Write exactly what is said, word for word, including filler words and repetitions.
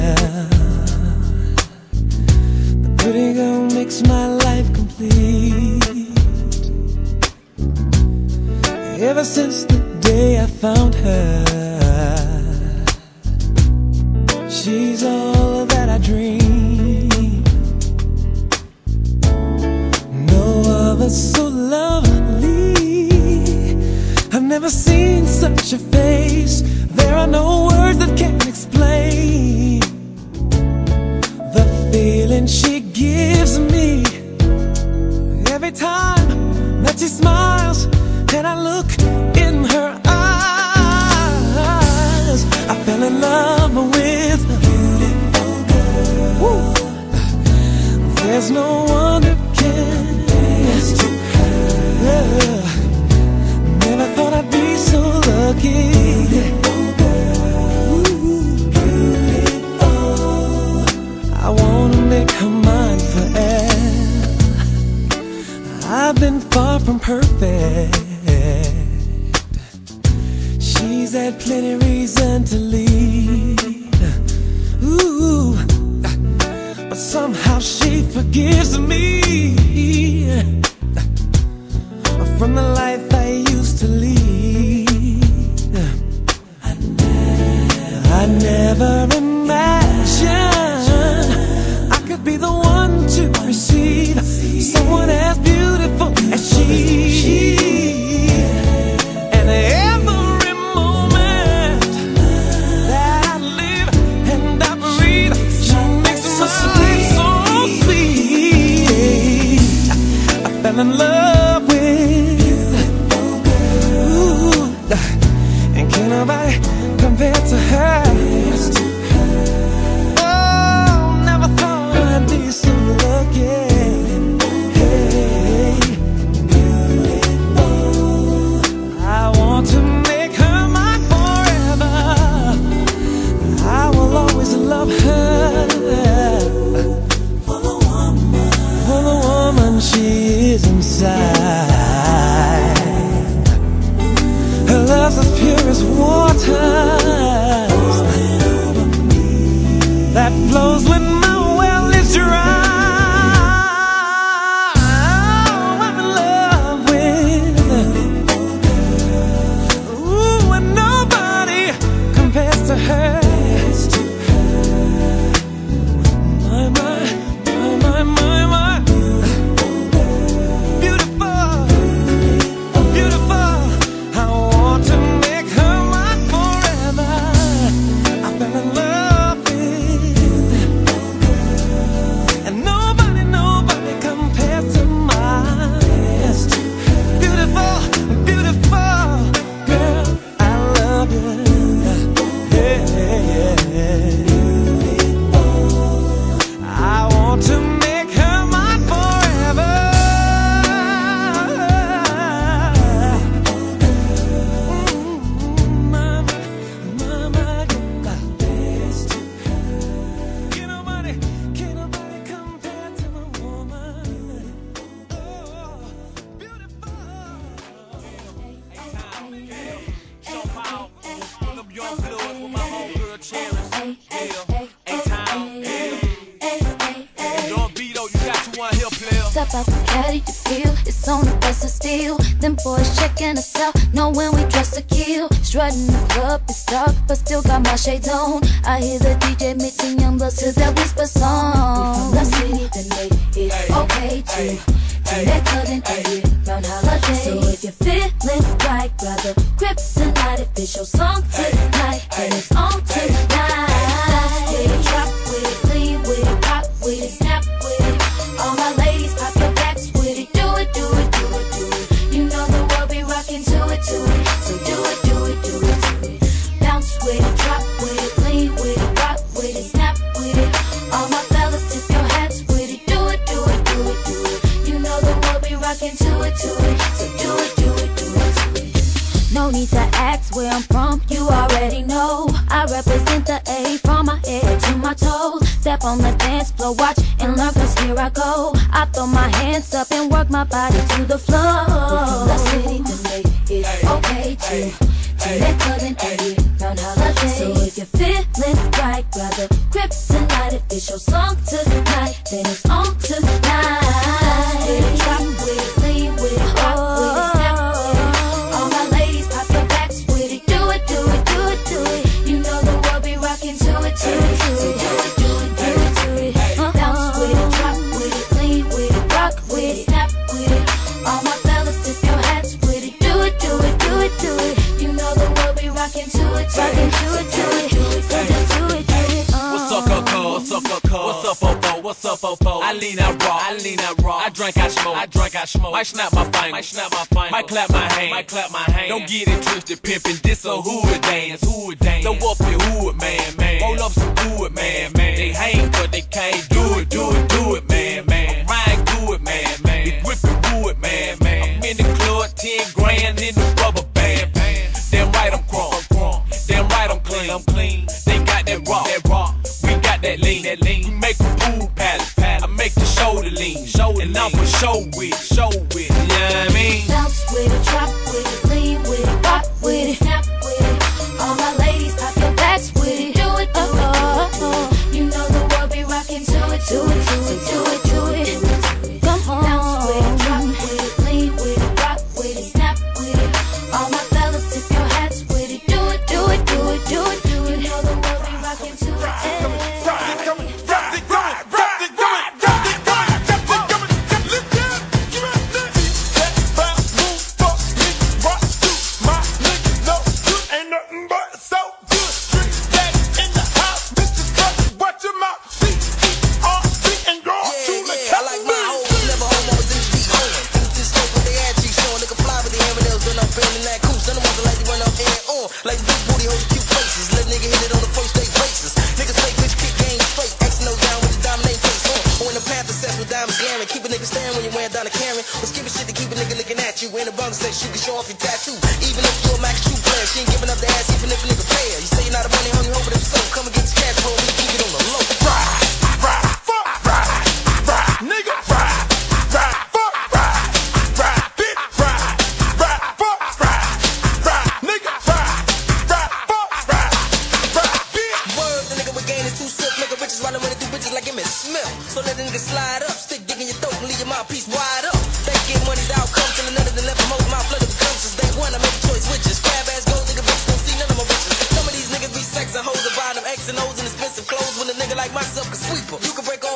The pretty girl makes my life complete. Ever since the day I found her, she's all that I dream. No other so lovely. I've never seen such a face. There are no words that can explain the feeling she gives me every time that she smiles and I look in her eyes. I fell in love with a beautiful girl. Woo. There's no one that compares to her. Yeah. Never thought I'd be so lucky. Beautiful girl. Ooh. Beautiful. I wanna make her mine forever. I've been far from perfect. She's had plenty reason to leave. Ooh, but somehow she forgives me from the life I used to lead. I never, I never imagined I could be the one to receive someone as beautiful as she. And every moment that I live and I breathe, she makes my life so sweet. I fell in love with beautiful girl. Ooh, and can't nobody compare to her. Oh, never thought I'd be so lucky. Hey, beautiful. I want to make her mine forever. I will always love her for the woman, for the woman she is inside. Her love's as pure as water that flows when my well is dry. I'm in love with ooh, and nobody compares to her. My, my, my, my, my, beautiful, beautiful. I want to make her mine forever. I fell in love with, and nobody, nobody compares to mine. Beautiful, beautiful girl, I love you. Yeah, I want to make her mine forever. Mm, mama, mama, can't nobody, can't nobody compare to my woman. Oh, beautiful. So wild, pull up your blood with my homegirl Jarvis. Yeah, ain't time, yeah. And don't vidos, you got you one here, player. Step out the caddy to feel it's on the best of steel. Them boys checking us out, know when we dress to kill. Strutting the club, it's dark, but still got my shades on. I hear the D J mixing young bloods to that whisper song. We from the city that made it okay to to make cutting and round holiday. So if you're feeling right, grab the grip tonight. If it's your song tonight, then it's on tonight. Dance with it, drop with it, lean with it, pop with it, snap with it. All my ladies, pop your backs with it. Do it, do it, do it, do it. You know the world be rocking to it, to it. So do it, do it, do it, do it. Bounce with it, drop with it, lean with it, rock with it, snap with it. All my fellas, tip your hats with it. Do it, do it, do it, do it. You know the world be rocking to it, to it. So do it, do it, do it, do it. No need to ask where I'm from, you already know. I represent the A from my head to my toes. Step on the dance floor, watch and learn, cause here I go. I throw my hands up and work my body to the floor. We're from the city to make it okay to to make cutting and get round holiday. So if you're feeling right, grab the kryptonite. If it's your song tonight, then it's on tonight. Bounce with it, drop with it, lean with it, rock with it, snap with it. All my ladies, pop your backs with it. Do it, do it, do it, do it. You know the world be rocking to it, to it, to it. Do it, do it, do it, do it. Uh, bounce with it, drop with it, lean with it, rock with it, snap with it. All my fellas, tip your hats with it. Do it, do it, do it, do it. You know the world be rocking to it, rocking to it, to it. Do it, do it, do it, do it. What's up, Coco? What's up, Coco? What's up, Fofo? What's up, Fofo? I lean out raw, I lean out raw. I drink, I smoke, I drink, I smoke. Might snap my fingers, might snap my fingers. Might clap my hand, might clap my hand. Don't get it twisted, pimpin'. This a hood dance, hood dance. Throw up your hood, man, man. Roll up some wood, man, man. They hang, but they can't do it, do it, do it, man, man. Ryan, do it, man, man. Be whippin' wood, man, man. I'm in the club, ten grand in the rubber band. Damn right, I'm crunk. Damn right, I'm clean. I'm clean. They got that rock, that rock. We got that lean, that lean. We make a pool palace. I make the shoulder lean, shoulder and I'm for show with, show with. You know what I mean? Bounce with it, drop with it, lean with it, rock with it, snap with it. All my ladies, pop your backs with it. Do it, do it, do it, do it. You know the world be rocking to it, to it, to it, do it, do it. Come on. Bounce with it, drop with it, lean with it, rock with it, snap with it. All my fellas, tip your hats with it. Do it, do it, do it, do it, do it. You know the world be rocking to it. Like big booty hoes, cute faces. Let nigga hit it on the first day basis. Niggas fake bitch, kick game straight. X no down with the dominate face on. Or when the panther sets with diamonds glaring. Keep a nigga staring when you're wearing down a Karen. Or skipping shit to keep a nigga looking at you. In a bum sex, you can show off your tattoo. Even if you're a max true player, she ain't giving up the ass even if a nigga pay her. You say you're not a money hungry, hoping if so. Come and get your cash flow, we keep it on the low. Ride, ride, fuck, ride, ride, nigga, ride, ride, fuck, ride, ride, bitch, ride, ride, fuck, ride, ride, nigga, ride. So let a nigga slide up, stick dick in your throat and leave your mouthpiece wide up. They get money's outcome till another than left from over my flooded with comes. Since day one I make a choice with just crab ass gold nigga bitch don't see none of my bitches. Some of these niggas be sex and hoes and buying them X and O's and expensive clothes when a nigga like myself can sweep 'em. You can break all